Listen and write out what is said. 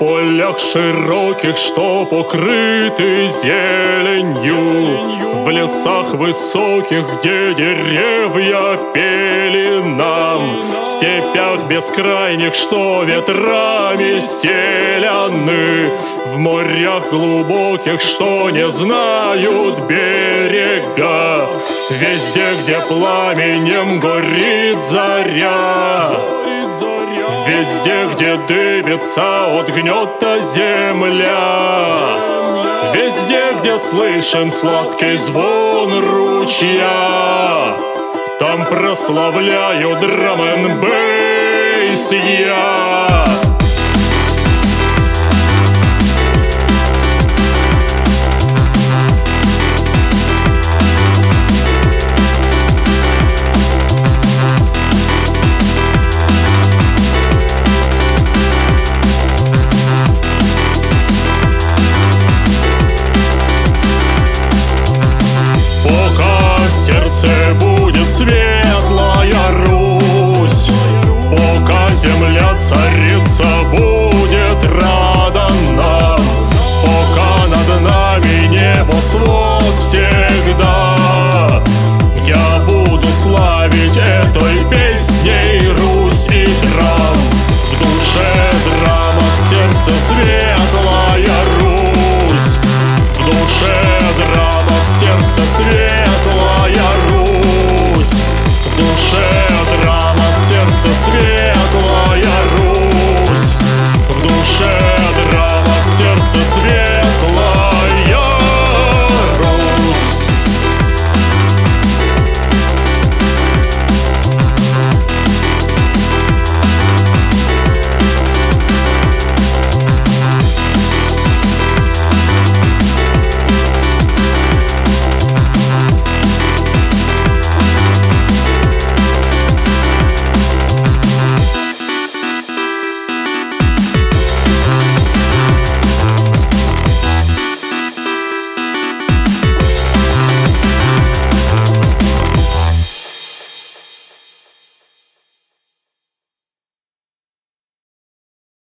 полях широких, что покрыты зеленью, в лесах высоких, где деревья пели нам, в степях бескрайних, что ветрами стеляны, в морях глубоких, что не знают берега, везде, где пламенем горит заря, везде, где дыбится от гнета земля, везде, где слышен сладкий звон ручья, там прославляю драм-н-бейс я.